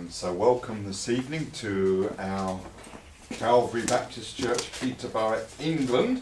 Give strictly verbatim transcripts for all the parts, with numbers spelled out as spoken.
And so welcome this evening to our Calvary Baptist Church, Peterborough, England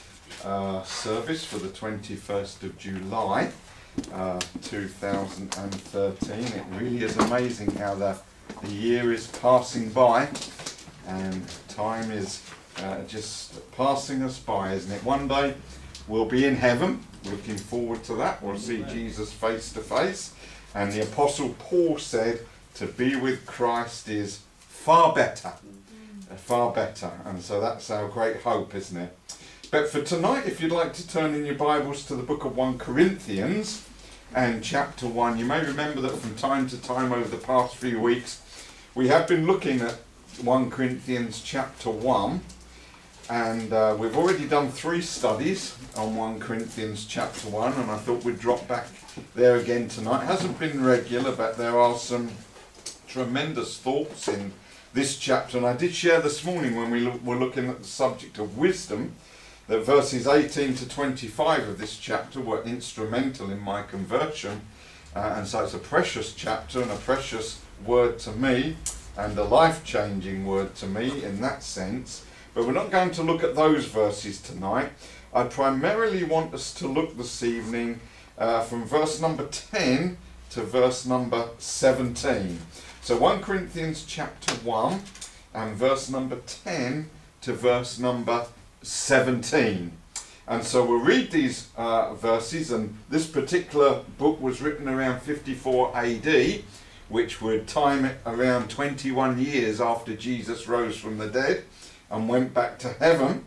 uh, service for the twenty-first of July uh, two thousand thirteen. It really is amazing how the, the year is passing by and time is uh, just passing us by, isn't it? One day we'll be in heaven, looking forward to that. We'll see Jesus face to face. And the Apostle Paul said, to be with Christ is far better, uh, far better. And so that's our great hope, isn't it? But for tonight, if you'd like to turn in your Bibles to the book of First Corinthians and chapter one, you may remember that from time to time over the past few weeks, we have been looking at First Corinthians chapter one. And uh, we've already done three studies on First Corinthians chapter one, and I thought we'd drop back there again tonight. It hasn't been regular, but there are some tremendous thoughts in this chapter. And I did share this morning when we lo- were looking at the subject of wisdom, that verses eighteen to twenty-five of this chapter were instrumental in my conversion. Uh, and so it's a precious chapter and a precious word to me, and a life-changing word to me in that sense. But we're not going to look at those verses tonight. I primarily want us to look this evening uh, from verse number ten to verse number seventeen. So First Corinthians chapter one and verse number ten to verse number seventeen. And so we'll read these uh, verses, and this particular book was written around fifty-four A D, which would time it around twenty-one years after Jesus rose from the dead and went back to heaven.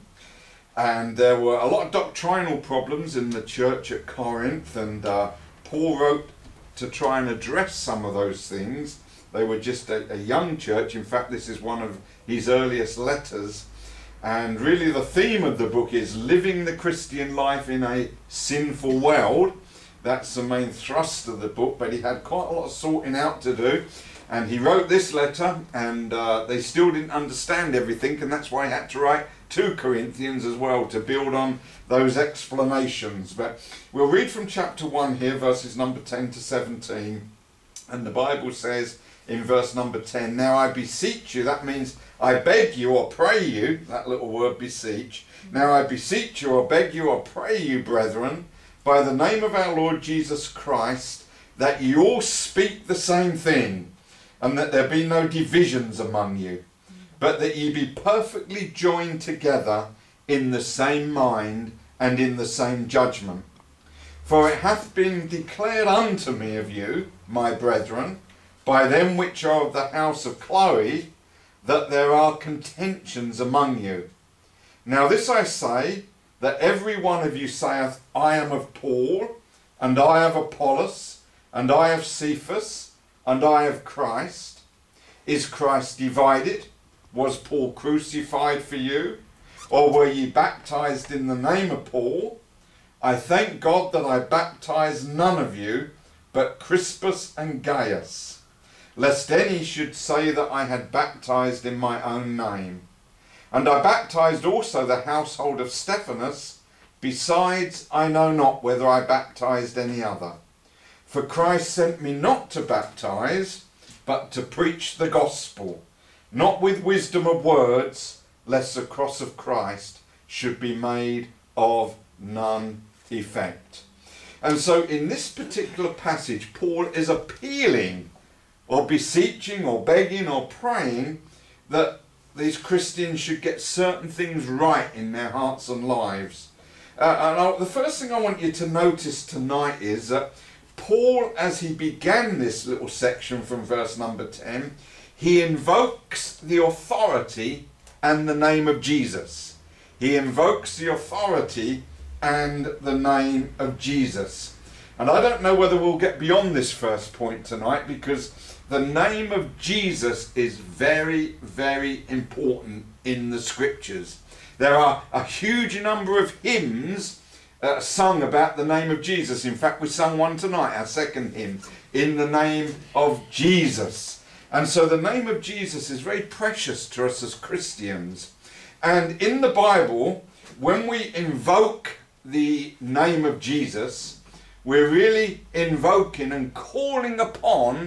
And there were a lot of doctrinal problems in the church at Corinth, and uh, Paul wrote to try and address some of those things. They were just a, a young church. In fact, this is one of his earliest letters. And really the theme of the book is living the Christian life in a sinful world. That's the main thrust of the book, but he had quite a lot of sorting out to do. And he wrote this letter, and uh, they still didn't understand everything, and that's why he had to write Second Corinthians as well, to build on those explanations. But we'll read from chapter one here, verses number ten to seventeen. And the Bible says in verse number ten, now I beseech you, that means I beg you or pray you, that little word beseech. Now I beseech you or beg you or pray you, brethren, by the name of our Lord Jesus Christ, that you all speak the same thing, and that there be no divisions among you, but that ye be perfectly joined together in the same mind and in the same judgment. For it hath been declared unto me of you, my brethren, by them which are of the house of Chloe, that there are contentions among you. Now this I say, that every one of you saith, I am of Paul, and I of Apollos, and I of Cephas, and I of Christ. Is Christ divided? Was Paul crucified for you? Or were ye baptized in the name of Paul? I thank God that I baptized none of you, but Crispus and Gaius, lest any should say that I had baptized in my own name. And I baptized also the household of Stephanas. Besides, I know not whether I baptized any other. For Christ sent me not to baptize, but to preach the gospel, not with wisdom of words, lest the cross of Christ should be made of none effect. And so in this particular passage, Paul is appealing or beseeching or begging or praying that these Christians should get certain things right in their hearts and lives. Uh, and I, the first thing I want you to notice tonight is that Paul, as he began this little section from verse number ten, he invokes the authority and the name of Jesus. He invokes the authority and the name of Jesus. And I don't know whether we'll get beyond this first point tonight, because the name of Jesus is very, very important in the scriptures. There are a huge number of hymns Uh, sung about the name of Jesus. In fact, we sung one tonight, our second hymn, in the name of Jesus. And so the name of Jesus is very precious to us as Christians. And in the Bible, when we invoke the name of Jesus, we're really invoking and calling upon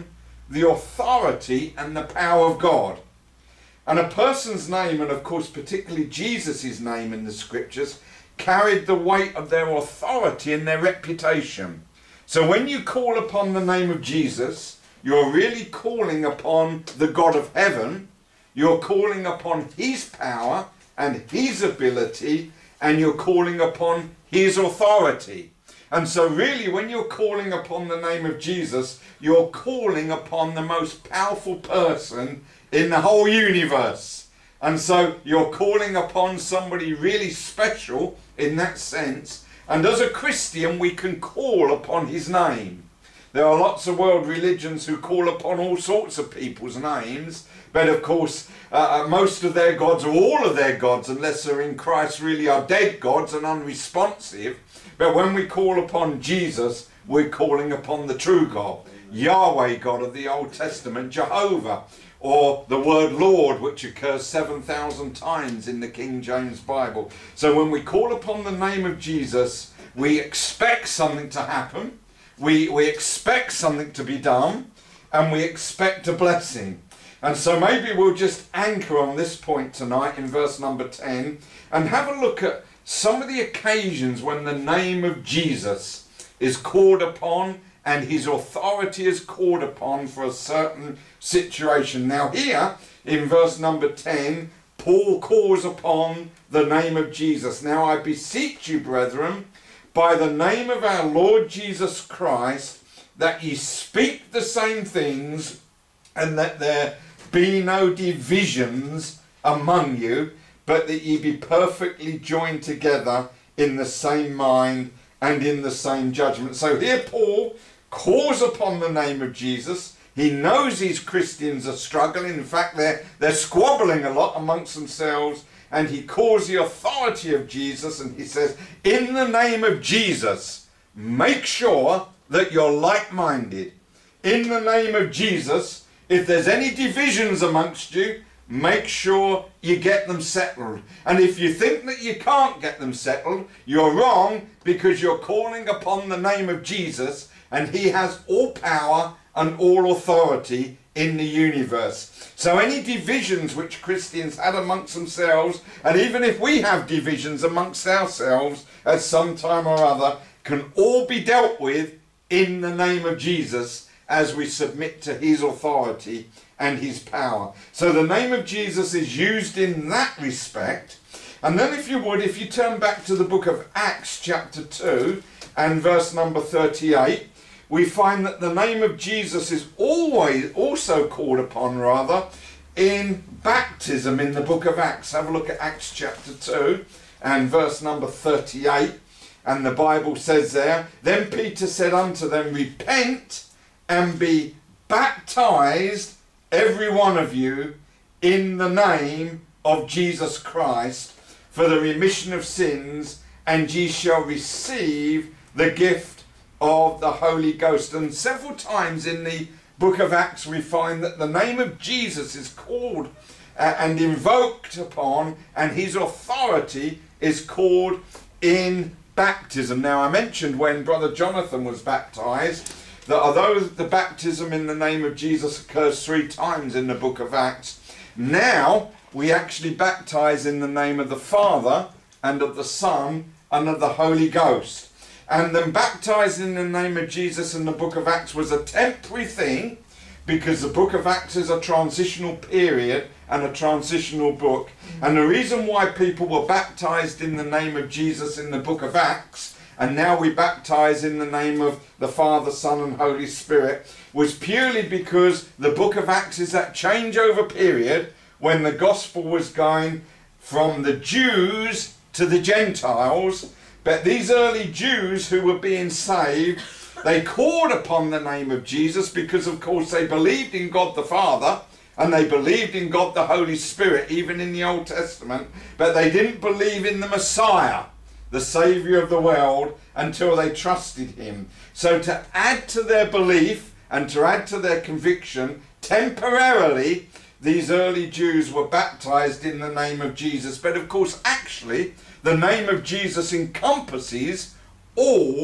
the authority and the power of God. And a person's name, and of course particularly Jesus' name in the scriptures, carried the weight of their authority and their reputation. So when you call upon the name of Jesus, you're really calling upon the God of heaven, you're calling upon his power and his ability, and you're calling upon his authority. And so really when you're calling upon the name of Jesus, you're calling upon the most powerful person in the whole universe. And so you're calling upon somebody really special in that sense. And as a Christian, we can call upon his name. There are lots of world religions who call upon all sorts of people's names, but of course uh, most of their gods, or all of their gods, unless they're in Christ, really are dead gods and unresponsive. But when we call upon Jesus, we're calling upon the true God, Yahweh God of the Old Testament, Jehovah, or the word Lord, which occurs seven thousand times in the King James Bible. So when we call upon the name of Jesus, we expect something to happen, we, we expect something to be done, and we expect a blessing. And so maybe we'll just anchor on this point tonight in verse number ten and have a look at some of the occasions when the name of Jesus is called upon and his authority is called upon for a certain situation. Now here in verse number ten, Paul calls upon the name of Jesus. Now I beseech you, brethren, by the name of our Lord Jesus Christ, that ye speak the same things, and that there be no divisions among you, but that ye be perfectly joined together in the same mind and in the same judgment. So here Paul calls upon the name of Jesus. He knows these Christians are struggling. In fact, they're, they're squabbling a lot amongst themselves. And he calls the authority of Jesus, and he says, in the name of Jesus, make sure that you're like-minded. In the name of Jesus, if there's any divisions amongst you, make sure you get them settled. And if you think that you can't get them settled, you're wrong, because you're calling upon the name of Jesus, and he has all power and all authority in the universe. So any divisions which Christians had amongst themselves, and even if we have divisions amongst ourselves at some time or other, can all be dealt with in the name of Jesus as we submit to his authority and his power. So the name of Jesus is used in that respect. And then if you would, if you turn back to the book of Acts chapter two and verse number thirty-eight, we find that the name of Jesus is always also called upon, rather, in baptism in the book of Acts. Have a look at Acts chapter two and verse number thirty-eight. And the Bible says there, then Peter said unto them, repent and be baptized, every one of you, in the name of Jesus Christ, for the remission of sins, and ye shall receive the gift of the Holy Ghost. And several times in the book of Acts we find that the name of Jesus is called uh, and invoked upon, and his authority is called in baptism. Now I mentioned when Brother Jonathan was baptized that although the baptism in the name of Jesus occurs three times in the book of Acts, now we actually baptize in the name of the Father and of the Son and of the Holy Ghost. And then baptizing in the name of Jesus in the book of Acts was a temporary thing, because the book of Acts is a transitional period and a transitional book. And the reason why people were baptized in the name of Jesus in the book of Acts, and now we baptize in the name of the Father, Son and Holy Spirit, was purely because the book of Acts is that changeover period when the gospel was going from the Jews to the Gentiles. But these early Jews who were being saved, they called upon the name of Jesus because, of course, they believed in God the Father and they believed in God the Holy Spirit, even in the Old Testament, but they didn't believe in the Messiah, the Saviour of the world, until they trusted him. So to add to their belief and to add to their conviction, temporarily, these early Jews were baptized in the name of Jesus. But of course, actually, the name of Jesus encompasses all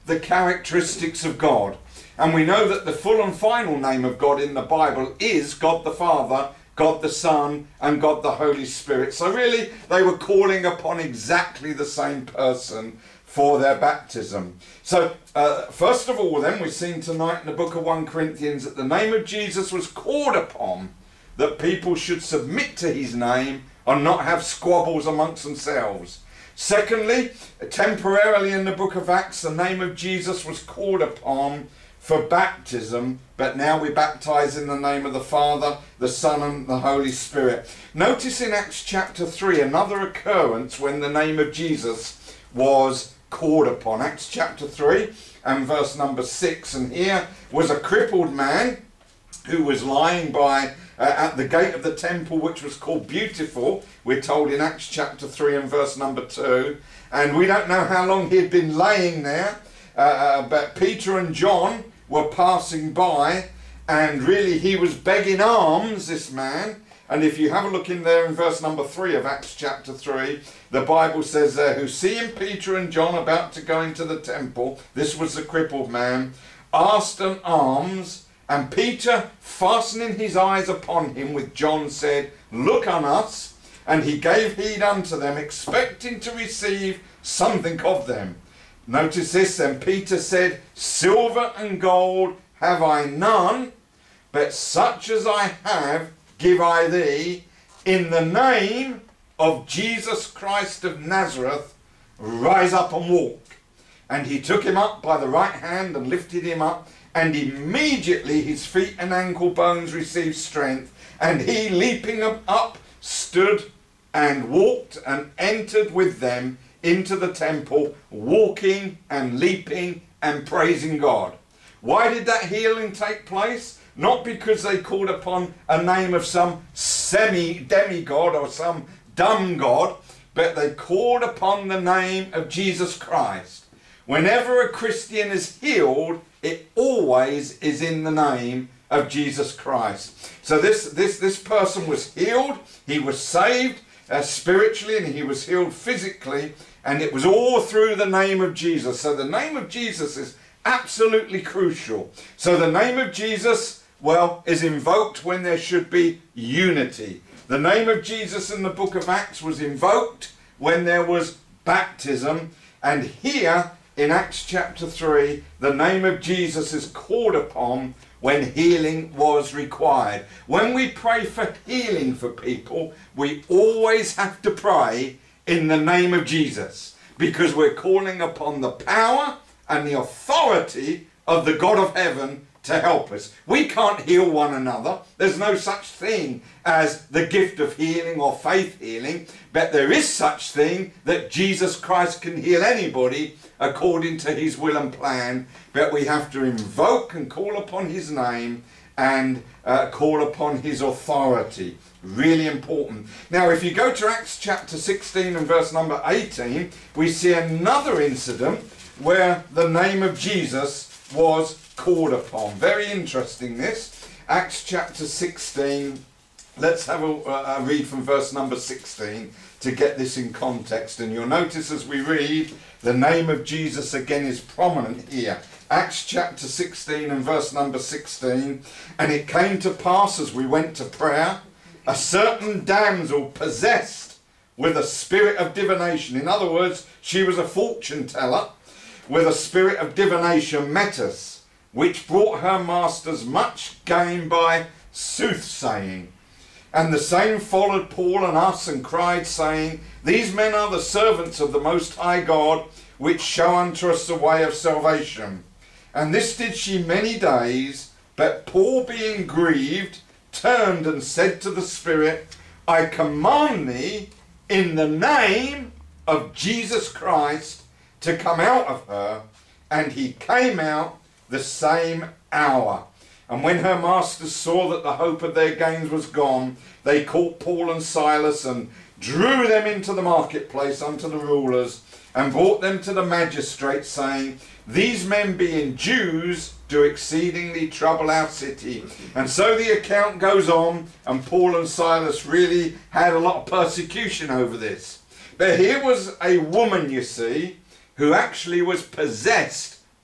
the characteristics of God. And we know that the full and final name of God in the Bible is God the Father, God the Son, and God the Holy Spirit. So really, they were calling upon exactly the same person for their baptism. So, uh, first of all then, we've seen tonight in the book of First Corinthians that the name of Jesus was called upon, that people should submit to his name and not have squabbles amongst themselves. Secondly, temporarily in the book of Acts, the name of Jesus was called upon for baptism, but now we baptize in the name of the Father, the Son, and the Holy Spirit. Notice in Acts chapter three another occurrence when the name of Jesus was called upon. Acts chapter three and verse number six, and here was a crippled man who was lying by uh, at the gate of the temple, which was called Beautiful, we're told in Acts chapter three and verse number two, and we don't know how long he had been laying there, uh, uh, but Peter and John were passing by, and really he was begging alms, this man. And if you have a look in there in verse number three of Acts chapter three, the Bible says there, who seeing Peter and John about to go into the temple, this was the crippled man, asked an alms, and Peter, fastening his eyes upon him with John, said, look on us. And he gave heed unto them, expecting to receive something of them. Notice this, then Peter said, silver and gold have I none, but such as I have give I thee. In the name of Jesus Christ of Nazareth, rise up and walk. And he took him up by the right hand and lifted him up, and immediately his feet and ankle bones received strength, and he, leaping up, stood and walked and entered with them into the temple, walking and leaping and praising God. Why did that healing take place? Not because they called upon a name of some semi-demigod or some dumb god, but they called upon the name of Jesus Christ. Whenever a Christian is healed, it always is in the name of Jesus Christ. So this, this, this person was healed, he was saved uh, spiritually, and he was healed physically, and it was all through the name of Jesus. So the name of Jesus is absolutely crucial. So the name of Jesus, well, is invoked when there should be unity. The name of Jesus in the book of Acts was invoked when there was baptism, and here in Acts chapter three, the name of Jesus is called upon when healing was required. When we pray for healing for people, we always have to pray in the name of Jesus, because we're calling upon the power and the authority of the God of heaven to help us. We can't heal one another. There's no such thing as the gift of healing or faith healing, but there is such thing that Jesus Christ can heal anybody according to his will and plan, but we have to invoke and call upon his name and uh, call upon his authority. Really important. Now if you go to Acts chapter sixteen and verse number eighteen, we see another incident where the name of Jesus was called upon. Very interesting this. Acts chapter sixteen, let's have a, a read from verse number sixteen to get this in context, and you'll notice as we read, the name of Jesus again is prominent here. Acts chapter sixteen and verse number sixteen, and it came to pass as we went to prayer, a certain damsel possessed with a spirit of divination. In other words, she was a fortune teller with a spirit of divination met us, which brought her masters much gain by soothsaying. And the same followed Paul and us, and cried, saying, these men are the servants of the Most High God, which show unto us the way of salvation. And this did she many days, but Paul, being grieved, turned and said to the Spirit, I command thee in the name of Jesus Christ to come out of her. And he came out the same hour. And when her masters saw that the hope of their gains was gone, they caught Paul and Silas and drew them into the marketplace unto the rulers, and brought them to the magistrates, saying, these men being Jews do exceedingly trouble our city. And so the account goes on, and Paul and Silas really had a lot of persecution over this. But here was a woman, you see, who actually was possessed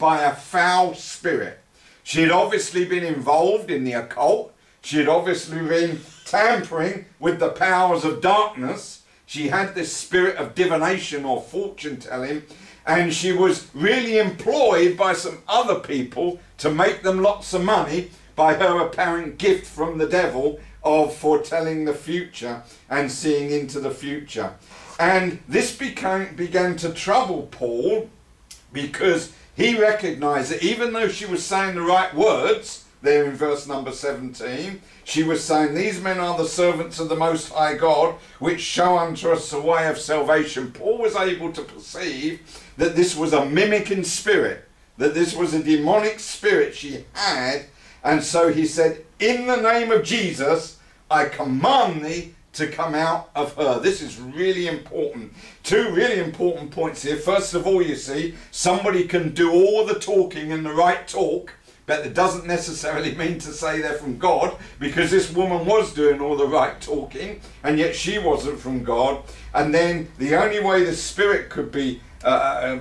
by a foul spirit. She had obviously been involved in the occult. She had obviously been tampering with the powers of darkness. She had this spirit of divination or fortune telling, and she was really employed by some other people to make them lots of money by her apparent gift from the devil of foretelling the future and seeing into the future. And this became, began to trouble Paul, because he recognized that even though she was saying the right words, there in verse number seventeen, she was saying, these men are the servants of the Most High God, which show unto us the way of salvation. Paul was able to perceive that this was a mimicking spirit, that this was a demonic spirit she had. And so he said, in the name of Jesus, I command thee to come out of her. This is really important. Two really important points here. First of all, you see, somebody can do all the talking and the right talk, but it doesn't necessarily mean to say they're from God, because this woman was doing all the right talking, and yet she wasn't from God. And then the only way the spirit could be, uh,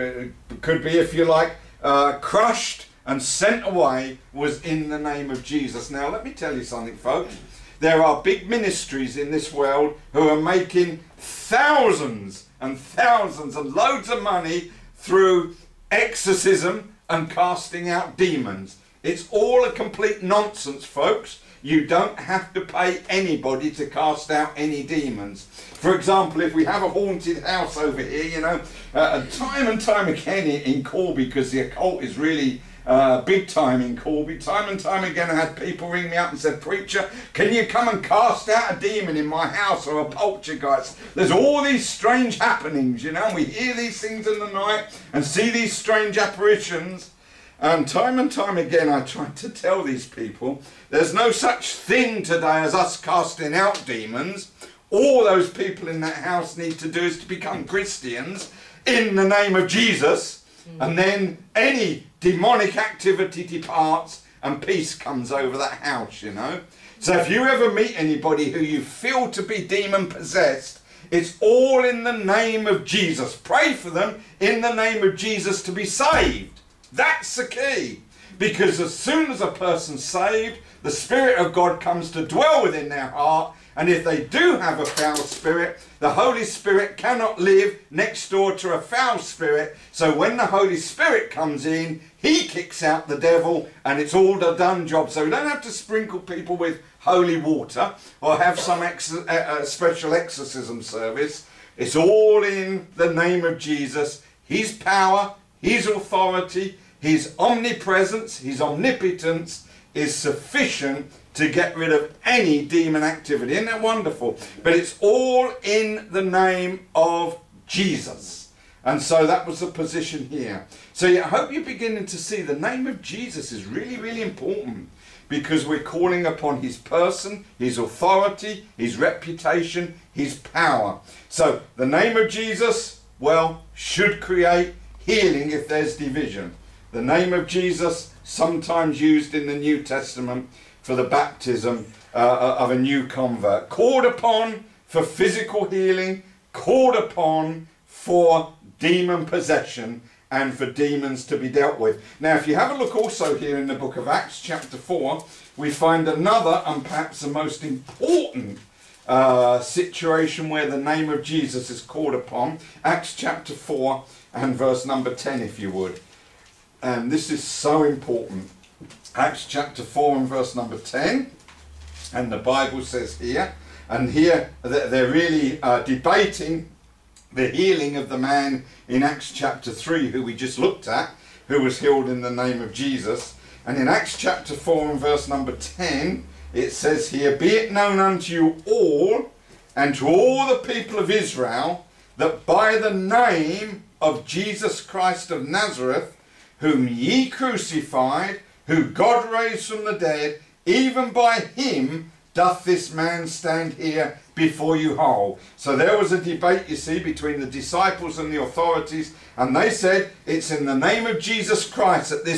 could be, if you like, uh, crushed and sent away was in the name of Jesus. Now, let me tell you something, folks. There are big ministries in this world who are making thousands and thousands and loads of money through exorcism and casting out demons. It's all a complete nonsense, folks. You don't have to pay anybody to cast out any demons. For example, if we have a haunted house over here, you know, uh, time and time again in, in Corby, because the occult is really uh, big time in Corby, time and time again I had people ring me up and said, preacher, can you come and cast out a demon in my house, or a poltergeist? There's all these strange happenings, you know, and we hear these things in the night and see these strange apparitions. And time and time again I tried to tell these people, there's no such thing today as us casting out demons. All those people in that house need to do is to become Christians in the name of Jesus, mm. and then any demonic activity departs and peace comes over that house, you know. So if you ever meet anybody who you feel to be demon possessed, it's all in the name of Jesus. Pray for them in the name of Jesus to be saved. That's the key. Because as soon as a person's saved, the Spirit of God comes to dwell within their heart. And if they do have a foul spirit, the Holy Spirit cannot live next door to a foul spirit. So when the Holy Spirit comes in, he kicks out the devil, and it's all the done job. So we don't have to sprinkle people with holy water or have some ex uh, special exorcism service. It's all in the name of Jesus. His power, his authority, his omnipresence, his omnipotence is sufficient to get rid of any demon activity. Isn't that wonderful? But it's all in the name of Jesus. And so that was the position here. So yeah, I hope you're beginning to see the name of Jesus is really, really important, because we're calling upon his person, his authority, his reputation, his power. So the name of Jesus, well, should create healing if there's division. The name of Jesus, sometimes used in the New Testament for the baptism uh, of a new convert. Called upon for physical healing, called upon for demon possession and for demons to be dealt with. Now, if you have a look also here in the book of Acts chapter four, we find another and perhaps the most important uh, situation where the name of Jesus is called upon. Acts chapter four and verse number ten, if you would. And this is so important. Acts chapter four and verse number ten. And the Bible says here, and here they're really uh, debating the healing of the man in Acts chapter three, who we just looked at, who was healed in the name of Jesus. And in Acts chapter four and verse number ten, it says here, be it known unto you all, and to all the people of Israel, that by the name of Jesus Christ of Nazareth, whom ye crucified, who God raised from the dead, even by him doth this man stand here before you whole. So there was a debate, you see, between the disciples and the authorities, and they said it's in the name of Jesus Christ that this uh,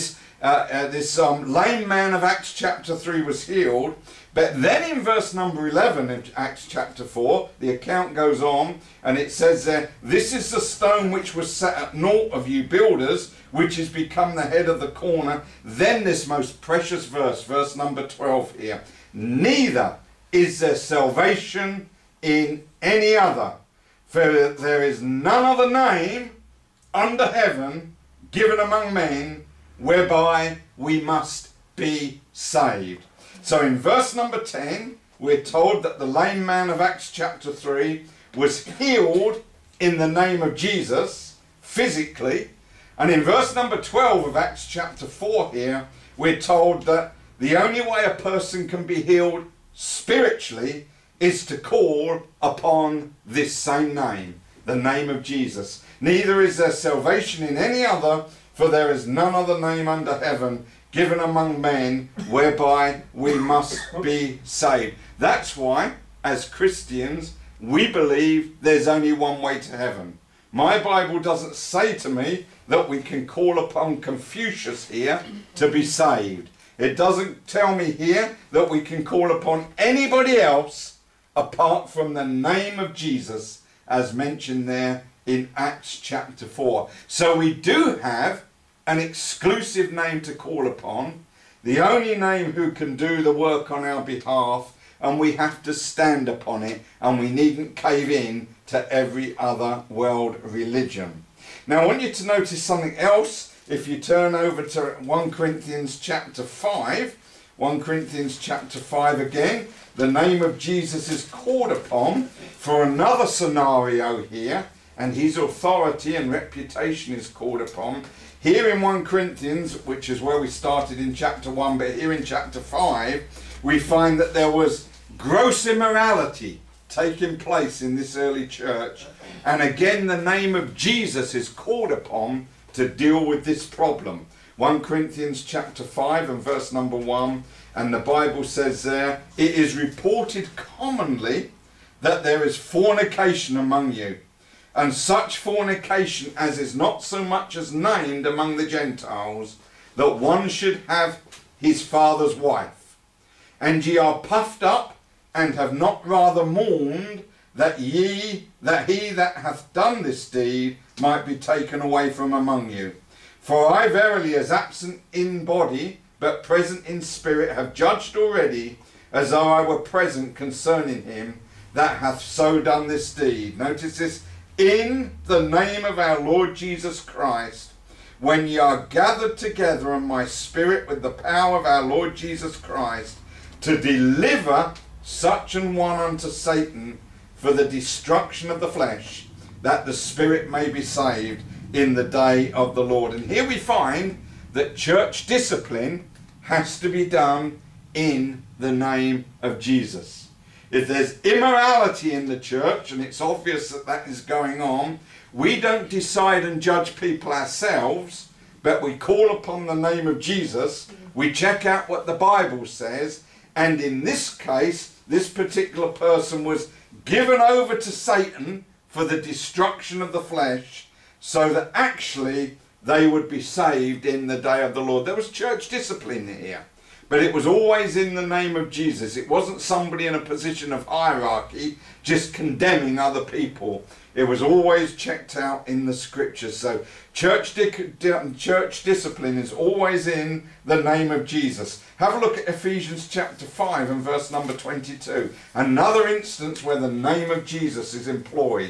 uh, uh, this um, lame man of Acts chapter three was healed. But then in verse number eleven of Acts chapter four, the account goes on and it says there, this is the stone which was set at naught of you builders, which has become the head of the corner. Then this most precious verse, verse number twelve here. Neither is there salvation in any other, for there is none other name under heaven given among men whereby we must be saved. So in verse number ten, we're told that the lame man of Acts chapter three was healed in the name of Jesus, physically. And in verse number twelve of Acts chapter four here, we're told that the only way a person can be healed spiritually is to call upon this same name, the name of Jesus. Neither is there salvation in any other, for there is none other name under heaven given among men whereby we must be saved. That's why, as Christians, we believe there's only one way to heaven. My Bible doesn't say to me that we can call upon Confucius here to be saved. It doesn't tell me here that we can call upon anybody else apart from the name of Jesus, as mentioned there in Acts chapter four. So we do have an exclusive name to call upon, the only name who can do the work on our behalf, and we have to stand upon it, and we needn't cave in to every other world religion. Now I want you to notice something else. If you turn over to First Corinthians chapter five, First Corinthians chapter five again, the name of Jesus is called upon for another scenario here, and his authority and reputation is called upon. Here in First Corinthians, which is where we started in chapter one, but here in chapter five, we find that there was gross immorality taking place in this early church. And again, the name of Jesus is called upon to deal with this problem. First Corinthians chapter five and verse number one, and the Bible says there, it is reported commonly that there is fornication among you, and such fornication as is not so much as named among the Gentiles, that one should have his father's wife. And ye are puffed up, and have not rather mourned, that ye, that he that hath done this deed might be taken away from among you. For I verily, as absent in body, but present in spirit, have judged already, as though I were present concerning him that hath so done this deed. Notice this. In the name of our Lord Jesus Christ, when ye are gathered together in my spirit with the power of our Lord Jesus Christ, to deliver such an one unto Satan for the destruction of the flesh, that the spirit may be saved in the day of the Lord. And here we find that church discipline has to be done in the name of Jesus. If there's immorality in the church, and it's obvious that that is going on, we don't decide and judge people ourselves, but we call upon the name of Jesus, we check out what the Bible says, and in this case, this particular person was given over to Satan for the destruction of the flesh, so that actually they would be saved in the day of the Lord. There was church discipline here. But it was always in the name of Jesus. It wasn't somebody in a position of hierarchy just condemning other people. It was always checked out in the scriptures. So church, di di church discipline is always in the name of Jesus. Have a look at Ephesians chapter five and verse number twenty-two. Another instance where the name of Jesus is employed.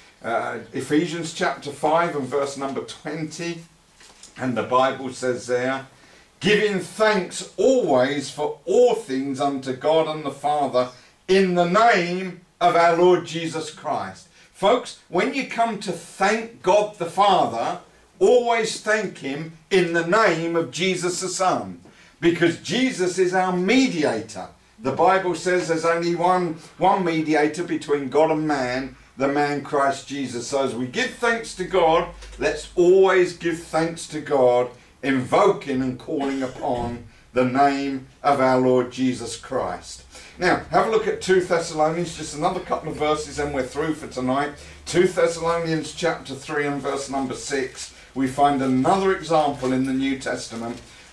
Uh, Ephesians chapter five and verse number twenty. And the Bible says there, giving thanks always for all things unto God and the Father in the name of our Lord Jesus Christ. Folks, when you come to thank God the Father, always thank him in the name of Jesus the Son, because Jesus is our mediator. The Bible says there's only one, one mediator between God and man, the man Christ Jesus. So as we give thanks to God, let's always give thanks to God, invoking and calling upon the name of our Lord Jesus Christ. Now, have a look at Second Thessalonians, just another couple of verses and we're through for tonight. Second Thessalonians chapter three and verse number six. We find another example in the New Testament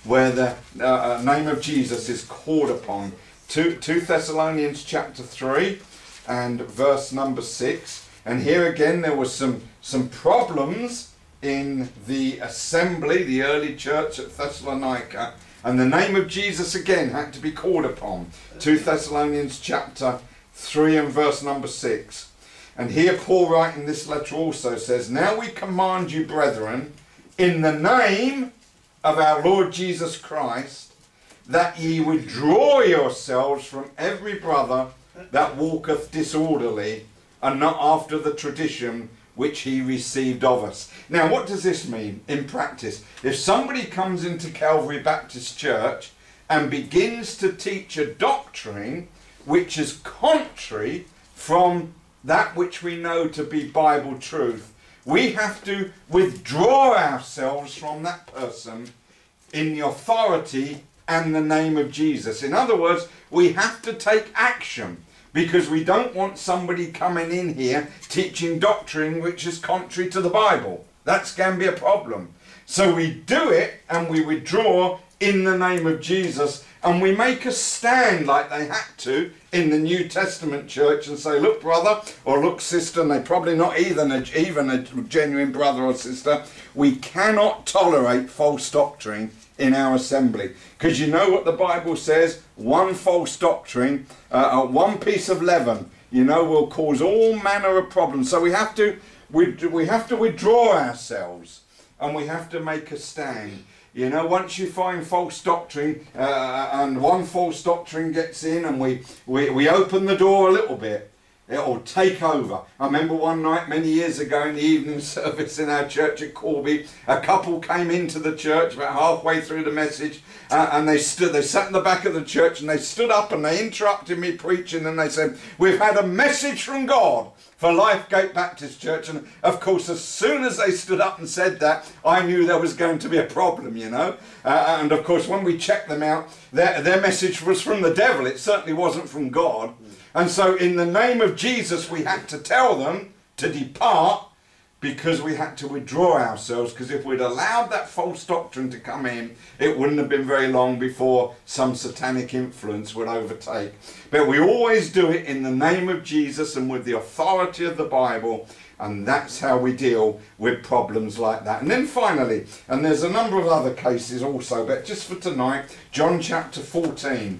where the uh, name of Jesus is called upon. two Thessalonians chapter three and verse number six. And here again there was some, some problems in the assembly, the early church at Thessalonica. And the name of Jesus again had to be called upon. two Thessalonians chapter three and verse number six. And here Paul writing this letter also says, "Now we command you, brethren, in the name of our Lord Jesus Christ, that ye withdraw yourselves from every brother that walketh disorderly, and not after the tradition which he received of us." Now, what does this mean in practice? If somebody comes into Calvary Baptist Church and begins to teach a doctrine which is contrary from that which we know to be Bible truth, we have to withdraw ourselves from that person in the authority and the name of Jesus. In other words, we have to take action, because we don't want somebody coming in here teaching doctrine which is contrary to the Bible. That's going to be a problem. So we do it and we withdraw in the name of Jesus, and we make a stand like they had to in the New Testament church and say, "Look, brother," or "Look, sister," and they're probably not even a, even a genuine brother or sister, "we cannot tolerate false doctrine in our assembly." Because you know what the Bible says? One false doctrine, uh, one piece of leaven, you know, will cause all manner of problems. So we have to, we, we have to withdraw ourselves, and we have to make a stand. You know, once you find false doctrine, uh, and one false doctrine gets in, and we, we, we open the door a little bit, it'll take over. I remember one night many years ago in the evening service in our church at Corby, a couple came into the church about halfway through the message, uh, and they stood, they sat in the back of the church, and they stood up and they interrupted me preaching, and they said, "We've had a message from God for Lifegate Baptist Church." And of course, as soon as they stood up and said that, I knew there was going to be a problem, you know. Uh, and of course, when we checked them out, their, their message was from the devil. It certainly wasn't from God. And so in the name of Jesus, we had to tell them to depart, because we had to withdraw ourselves. Because if we'd allowed that false doctrine to come in, it wouldn't have been very long before some satanic influence would overtake. But we always do it in the name of Jesus and with the authority of the Bible. And that's how we deal with problems like that. And then finally, and there's a number of other cases also, but just for tonight, John chapter fourteen.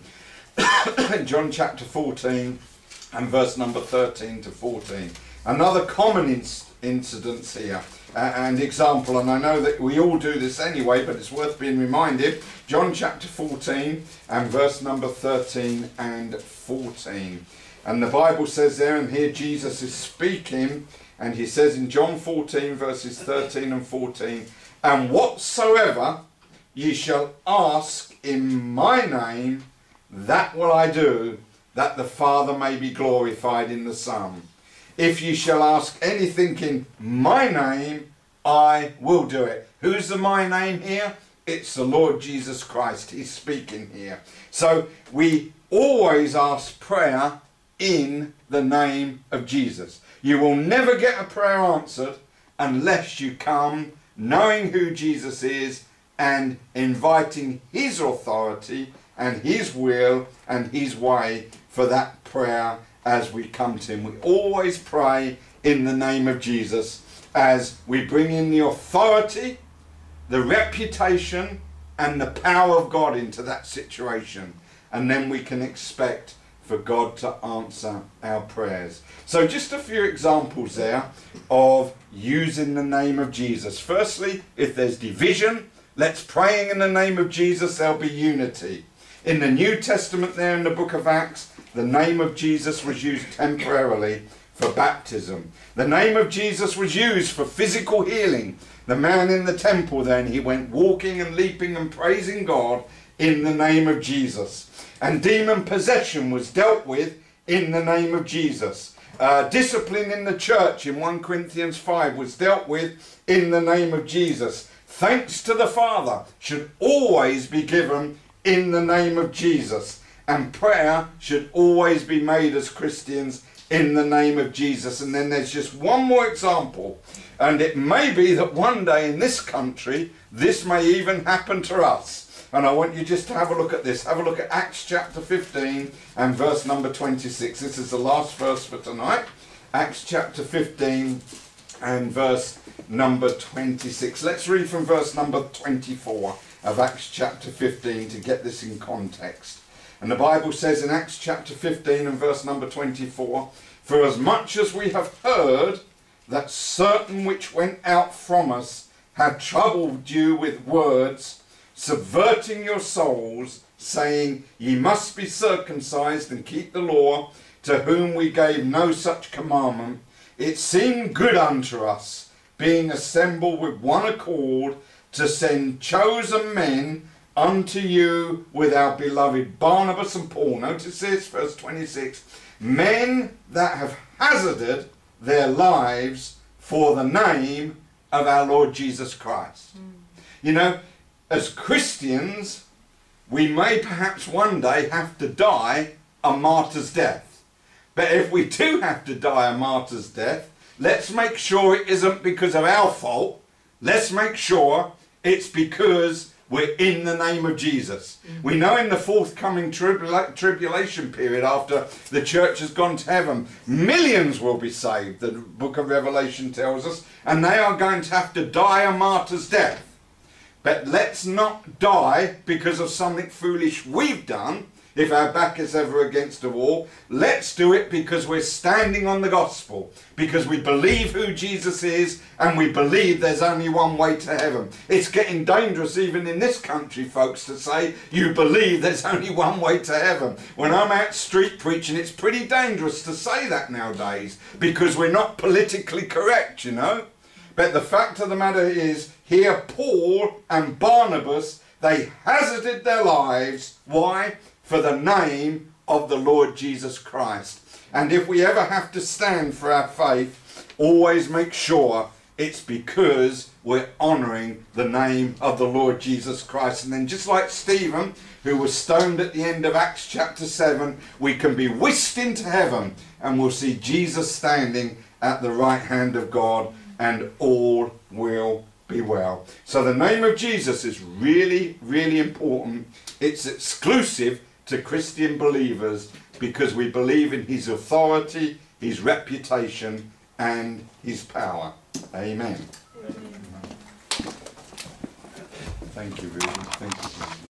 John chapter fourteen and verse number thirteen to fourteen. Another common inc incident here uh, and example, and I know that we all do this anyway, but it's worth being reminded. John chapter fourteen and verse number thirteen and fourteen. And the Bible says there, and here Jesus is speaking, and he says in John fourteen verses thirteen and fourteen, "And whatsoever ye shall ask in my name, that will I do, that the Father may be glorified in the Son. If ye shall ask anything in my name, I will do it." Who's the my name here? It's the Lord Jesus Christ. He's speaking here. So we always ask prayer in the name of Jesus. You will never get a prayer answered unless you come knowing who Jesus is and inviting his authority and his will and his way for that prayer as we come to him. We always pray in the name of Jesus as we bring in the authority, the reputation and the power of God into that situation, and then we can expect for God to answer our prayers. So just a few examples there of using the name of Jesus. Firstly, if there's division, let's praying in the name of Jesus, there'll be unity. In the New Testament there in the book of Acts, the name of Jesus was used temporarily for baptism. The name of Jesus was used for physical healing. The man in the temple then, he went walking and leaping and praising God in the name of Jesus. And demon possession was dealt with in the name of Jesus. Uh, discipline in the church in First Corinthians five was dealt with in the name of Jesus. Thanks to the Father should always be given in the name of Jesus. And prayer should always be made as Christians in the name of Jesus. And then there's just one more example. And it may be that one day in this country, this may even happen to us. And I want you just to have a look at this. Have a look at Acts chapter fifteen and verse number twenty-six. This is the last verse for tonight. Acts chapter fifteen and verse number twenty-six. Let's read from verse number twenty-four of Acts chapter fifteen to get this in context. And the Bible says in Acts chapter fifteen and verse number twenty-four, "For as much as we have heard that certain which went out from us had troubled you with words, subverting your souls, saying, Ye must be circumcised and keep the law, to whom we gave no such commandment, it seemed good unto us, being assembled with one accord, to send chosen men unto you with our beloved Barnabas and Paul." Notice this, verse twenty-six. "Men that have hazarded their lives for the name of our Lord Jesus Christ." Mm. You know, as Christians, we may perhaps one day have to die a martyr's death. But if we do have to die a martyr's death, let's make sure it isn't because of our fault. Let's make sure it's because we're in the name of Jesus. Mm-hmm. We know in the forthcoming tribula tribulation period, after the church has gone to heaven, millions will be saved, the book of Revelation tells us, and they are going to have to die a martyr's death. But let's not die because of something foolish we've done. If our back is ever against a wall, let's do it because we're standing on the gospel, because we believe who Jesus is and we believe there's only one way to heaven. It's getting dangerous even in this country, folks, to say you believe there's only one way to heaven. When I'm out street preaching, it's pretty dangerous to say that nowadays because we're not politically correct, you know. But the fact of the matter is, here Paul and Barnabas, they hazarded their lives. Why? For the name of the Lord Jesus Christ. And if we ever have to stand for our faith, always make sure it's because we're honouring the name of the Lord Jesus Christ. And then just like Stephen, who was stoned at the end of Acts chapter seven, we can be whisked into heaven and we'll see Jesus standing at the right hand of God, and all will be well. So the name of Jesus is really, really important. It's exclusive to Christian believers because we believe in his authority, his reputation, and his power. Amen. Amen. Thank you, Ruby. Thank you.